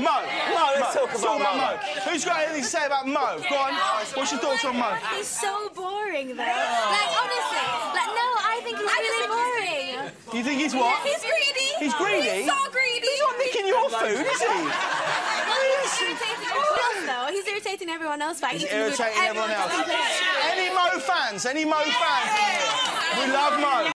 Mo. Let's talk about Mo. Who's got anything to say about Mo? Go on. What's your thoughts on Mo? He's so boring, though. Like, honestly. Like, no, I think he's really boring. You think he's what? He's greedy. He's greedy? He's so greedy. He's not nicking your food, is he? He's irritating everyone else, though. He's irritating everyone else by He's eating food. irritating everyone else. Everyone's Any Mo fans? Any Mo fans? We love Mo.